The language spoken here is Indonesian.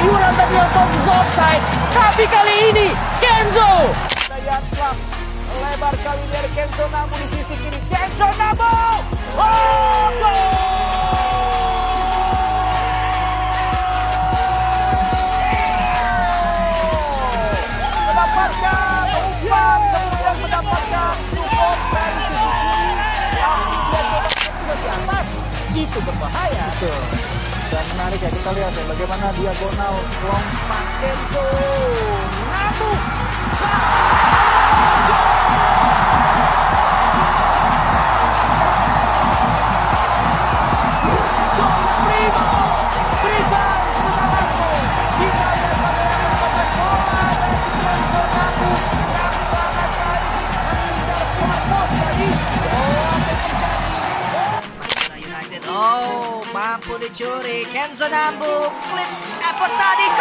sayuran tadi yang fokus offside. Tapi kali ini Kenzo. Daya slap lebar kali ini dari Kenzo Namu di sisi kiri. Kenzo Namu. Oh, mendapatkan umpan, kemudian mendapatkan support dari sisi kiri. Itu berbahaya. Betul. Dan menarik ya, kita lihat ya bagaimana diagonal lompat Kenzo Namu. Oh, mampu dicuri. Kenzo Namu, flip effort tadi.